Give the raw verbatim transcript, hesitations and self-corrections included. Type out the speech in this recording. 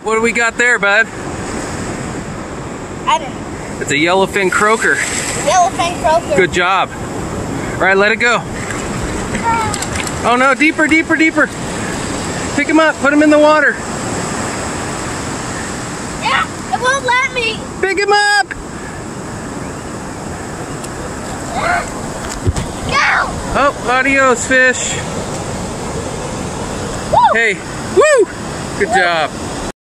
What do we got there, bud? I don't know. It's a yellowfin croaker. Yellowfin croaker. Good job. All right, let it go. Oh no, deeper, deeper, deeper. Pick him up, put him in the water. Yeah, it won't let me. Pick him up. Go. Oh, adios, fish. Woo. Hey, woo! Good job.